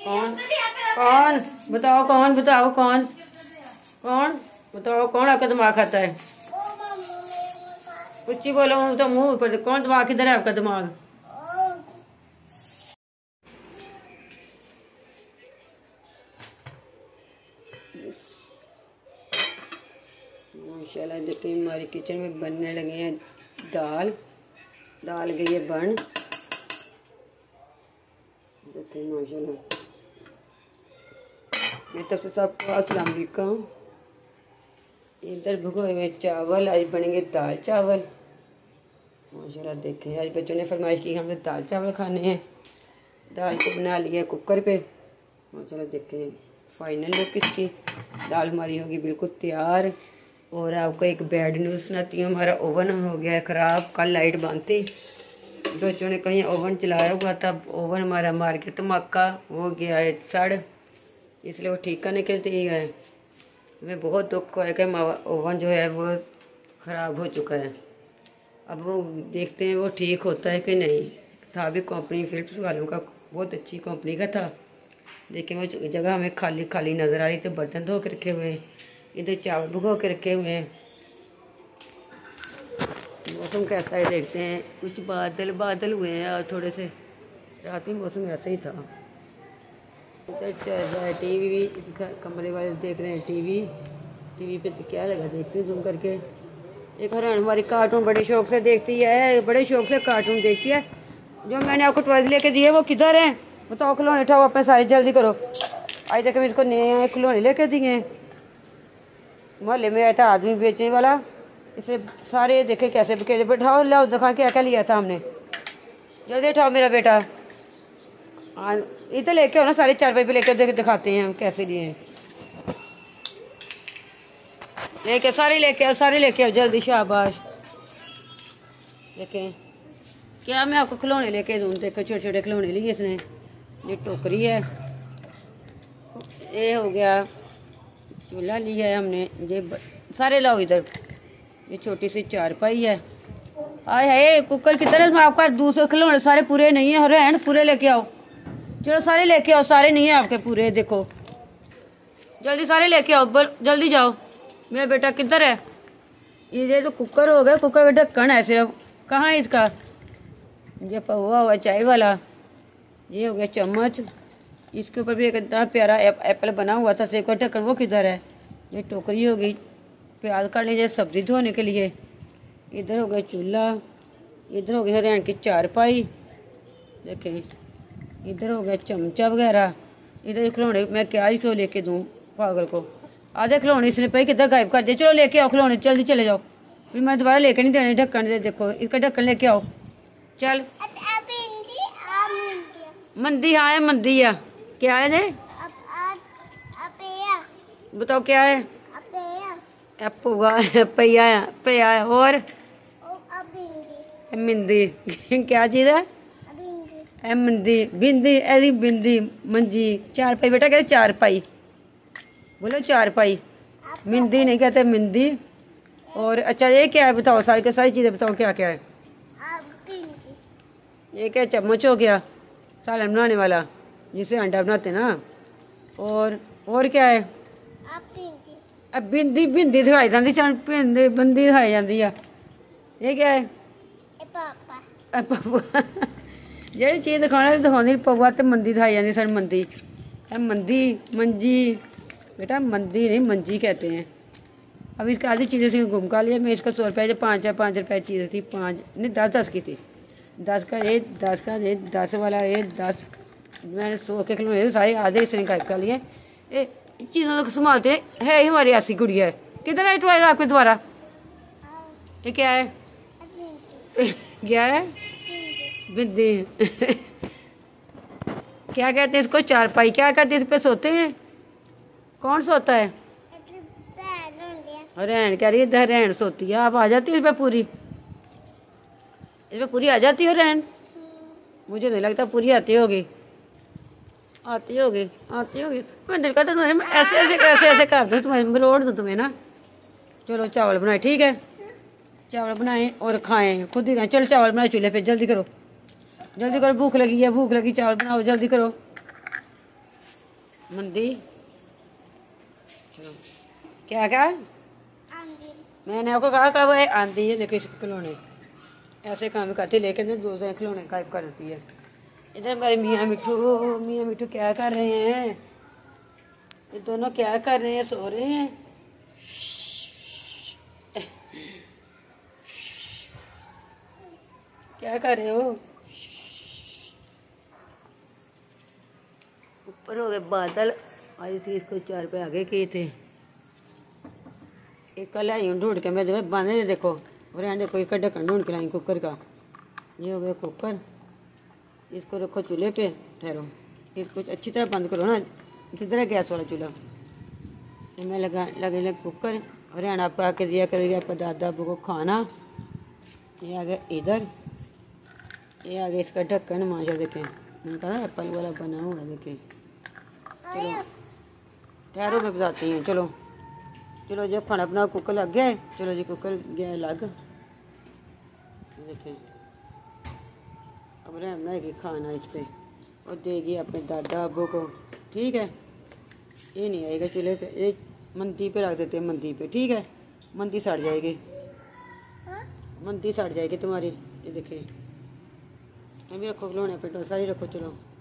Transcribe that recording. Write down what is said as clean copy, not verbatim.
कौन कौन बताओ, कौन बताओ, कौन कौन बताओ, कौन आपका दिमाग खाता है? कुछ बोलो तो मुंह पर। कौन दिमाग, किधर है आपका दिमाग? माशाल्लाह देखिए हमारी किचन में बनने लगे हैं दाल। दाल गई है बन। देखिए माशाल्लाह। मैं तब से सबको अस्सलाम वालेकुम। इधर भुगोए हुए चावल, आज बनेंगे दाल चावल। माशाल्लाह देखिए आज बच्चों ने फरमाइश की हमें दाल चावल खाने हैं। दाल को बना लिया कुकर पे। माशाल्लाह देखिए फाइनल लुक इसकी। दाल हमारी होगी बिल्कुल तैयार। और आपको एक बैड न्यूज़ सुनाती हूँ, हमारा ओवन हो गया है ख़राब। कल लाइट बंद थी, बच्चों ने कहीं ओवन चलाया हुआ था, ओवन हमारा मार के धमाका हो गया है सड़, इसलिए वो ठीक करने के लिए है। हमें बहुत दुख है कि ओवन जो है वो ख़राब हो चुका है। अब वो देखते हैं वो ठीक होता है कि नहीं। था भी कंपनी फिलिप्स वालों का, बहुत अच्छी कंपनी का था, लेकिन वो जगह हमें खाली खाली नज़र आ रही थी। बर्तन धो के रखे हुए हैं, इधर चावल भिगो के रखे हुए हैं। मौसम कैसा है देखते हैं। कुछ बादल बादल हुए हैं और थोड़े से, रात में मौसम ऐसा ही था। इधर चल रहा है टीवी, कमरे वाले देख रहे हैं टीवी। टीवी पे तो क्या लगा, देखते हैं जूम करके। एक हरण हमारी कार्टून बड़े शौक से देखती है, बड़े शौक से कार्टून देखती है। जो मैंने आपको टॉयज लेके दिए वो किधर हैं बताओ? खिलौने उठाओ अपने सारे, जल्दी करो। आज तक मैं इसको नए खिलौने लेके दिए। मोहल्ले में आया था आदमी बेचने वाला, इसे सारे देखे कैसे बिखेरे। बैठाओ लाओ दिखा क्या क्या लिया था हमने, जल्दी उठाओ मेरा बेटा। हाँ इधर लेके आओ ना, सारे चारपाई पे लेके दिखाते हैं हम कैसे लिए। लेके सारे लेके आओ, सारे लेके आओ जल्दी, शाबाश। देखें क्या मैं आपको खिलौने लेके दूँ। देखो छोटे छोटे खिलौने लिए इसने। ये टोकरी है, ये हो गया चूल्हा लिया है हमने। ये सारे लाओ इधर। ये छोटी सी चारपाई है। आए है कुकर किधर है आपका? दूसरे खिलौने सारे पूरे नहीं है। अरे हैं पूरे लेके आओ, चलो सारे लेके आओ। सारे नहीं है आपके पूरे, देखो जल्दी सारे लेके आओ, जल्दी जाओ। मेरा बेटा किधर है? ये तो कुकर हो गया, कुकर का ढक्कन है सिर्फ, कहाँ है इसका? ये पहुआ हुआ चाय वाला। ये हो गया चम्मच, इसके ऊपर भी एक इतना प्यारा एप्पल बना हुआ था सेब का ढक्कन, वो किधर है? ये टोकरी हो गई प्याज काटने जैसे सब्जी धोने के लिए। इधर हो गया चूल्हा, इधर हो गई हरियाण की चारपाई, देखें इधर हो गया चमचा वगैरह। इधर खिलौने मैं क्या ही क्यों लेके दूँ पागल को? आधे खिलौने इसने पे किधर गायब कर दिए। चलो लेके आओ खिलौने, जल्दी चले जाओ, फिर मैं दोबारा लेके नहीं देने ढक्कन दे। देखो इसका ढक्कन लेके आओ, चल। मंदी, हाँ है मंदी है। क्या है ये बताओ क्या है? पैया है और मिंदी क्या चीज है? मंदी बिंदी, ऐसी बिंदी मंजी। चारपाई बेटा कहते चारपाई, बोलो चारपाई, मिंदी नहीं कहते मिंदी। और अच्छा ये क्या है बताओ? सारी के सारी चीजें बताओ क्या क्या है? ये क्या चम्मच हो गया सालन बनाने वाला, जिसे अंडा बनाते ना। और क्या है? अब बिंदी बिंदी दिखाई जाती, बिंदी बंदी दिखाई जाती है। ये क्या है? जी चीज़ दिखाने दिखाती पवा तो मंदी दिखाई जाती सर। मंदी मंदी मंजी बेटा, मंदी नहीं मंजी कहते हैं। अब इसकी आधी चीज़ें से गुम का लिया मैं। इसका 100 रुपये जो 5 रुपये चीज़ थी, 5 नहीं 10 की थी। 10 का ये 10 का ये 10 वाला ये 10 मैंने 100 के खिलौने सारे आधे इसने गायब कर लिए। चीज़ों को संभालते है ही हमारी ऐसी गुड़िया है। किधर है टॉयज आपके द्वारा? ये क्या है? क्या है? बिंदी क्या कहते हैं इसको? चारपाई क्या कहते हैं? इस पे सोते हैं? कौन सोता है? रहन कह रही है, रहन सोती है। आप आ जाती है इस पे पूरी? इस पे पूरी आ जाती हो रहन? मुझे नहीं लगता पूरी आती होगी। आती होगी, आती होगी। मैं दिल करता तुम्हारे मैं ऐसे ऐसे कर दूँ तुम्हें, मरोड़ दूँ तुम्हें ना। चलो चावल बनाए, ठीक है चावल बनाएं और खाएं, खुद ही खाएं। चलो चावल बनाए चूल्हे पे, जल्दी करो जल्दी करो, भूख लगी है, भूख लगी, चावल बनाओ जल्दी करो। मंदी चलो क्या क्या मैंने आपको कहा वो आंधी है। देखो इसके खिलौने ऐसे काम करती लेकिन दूसरे खिलौने गायब कर देती है। इधर हमारे मियाँ मिठू क्या कर रहे हैं? ये दोनों क्या कर रहे हैं? सो रहे हैं। क्या कर रहे हो? ऊपर हो गए बादल। आज थी इसको 4 पे आगे किए थे। एक कल आई हूँ ढूंढ के मैं जब बांधे देखो और यहाँ देखो इसका ढक्कन ढूंढ के लाई कुकर का। ये हो गया कुकर। इसको रखो चूल्हे पे। ठहरो इसको अच्छी तरह बंद करो ना। इसी तरह गैस वाला चूल्हा। मैं लगे कुकर और यहाँ आपको आके दिया करेगी आपका दादा अबू को खाना। ये आ गया इधर। ये आ गया इसका ढक्कन माशा देखें उनका ना एप्पल वाला बना हुआ है देखें। चलो ठहरो मैं बताती हूँ। चलो चलो जब खाना अपना कुकर लग गया है। चलो जी कुकर गया लग। देखें अब रहम बनाएगी खाना इस पर और देगी अपने दादा अबू को। ठीक है ये नहीं आएगा चूल्हे पे। ये मंदी पे रख देते हैं मंदी पे। ठीक है मंदी सड़ जाएगी। मंदी सड़ जाएगी तुम्हारी। ये देखें अभी रखो खिलौने पे सारी रखो। चलो